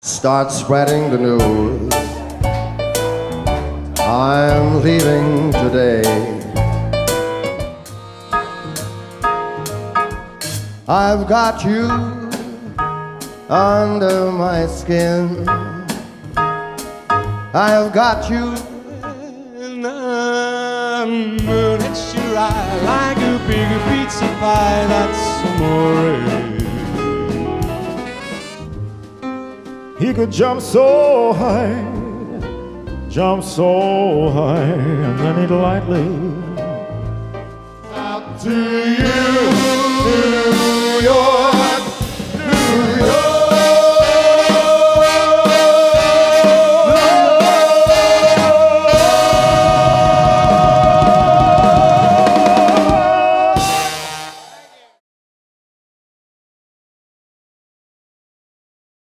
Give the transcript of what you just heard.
Start spreading the news. I'm leaving today. I've got you under my skin. I've got you in the moon. It's your eye like a big pizza pie. That's amore. He could jump so high, and then he'd lightly out to you, New York.